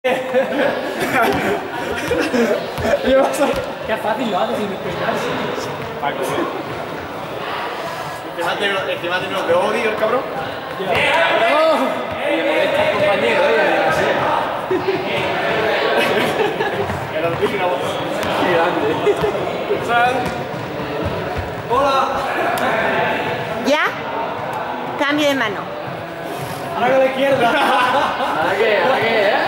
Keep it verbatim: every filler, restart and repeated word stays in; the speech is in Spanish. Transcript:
Qué fácil lo haces sin despegarse. Paco, sí. Encima tiene unos de odio, el cabrón. ¡Eh, cabrón! Y le molesta al compañero, eh, así. Era el pico, Qué grande. ¡Hola! ¿Ya? Cambio de mano. Ahora con la izquierda. ¿Ahora qué? ¿Ahora qué, eh?